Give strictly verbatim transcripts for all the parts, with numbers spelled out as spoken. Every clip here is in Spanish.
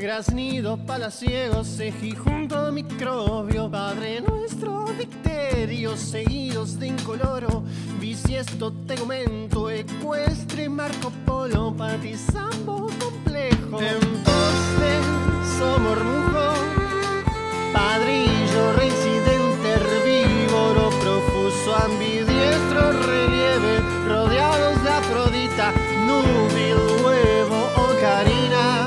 Graznidos, palaciegos, sejijunto, microbio, Padre Nuestro, dicterio, seguidos de incoloro, bisiesto, tegumento, ecuestre, Marco Polo, patizambo, complejo, en poste, somormujo, padrillo, reincidente, herbívoro, profuso, ambidiestro, relieve, rodeados de Afrodita, núbil, huevo, ocarina.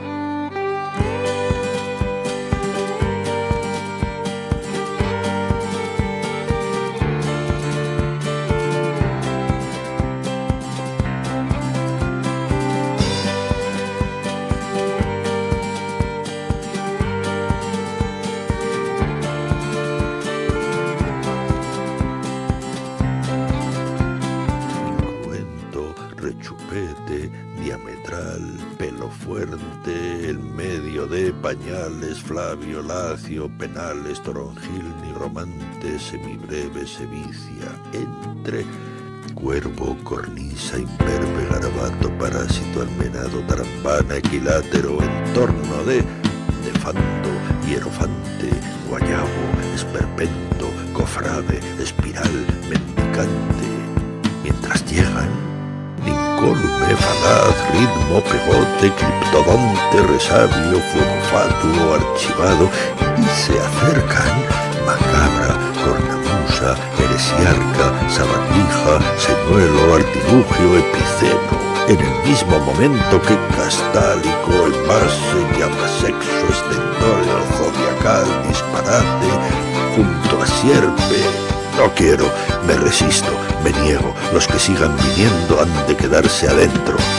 Rechupete, diametral, pelo fuerte, el medio de pañales, Flavio, Lacio, penales, toronjil, nigromante, semibreve, sevicia, entre, cuervo, cornisa, imberbe, garabato, parásito, almenado, tarambana, equilátero, entorno de, nefando, hierofante, guayabo, esperpento, cofrade, espiral, mendicante, mientras llegan incólume, falaz, ritmo, pegote, criptodonte, resabio, fuego fatuo, archivado, y se acercan macabra, cornamusa, heresiarca, sabandija, señuelo, artilugio, epiceno, en el mismo momento que castálico, envase, llama sexo, estentorio, zodiacal, disparate, junto a sierpe. No quiero, me resisto, me niego, los que sigan viniendo han de quedarse adentro.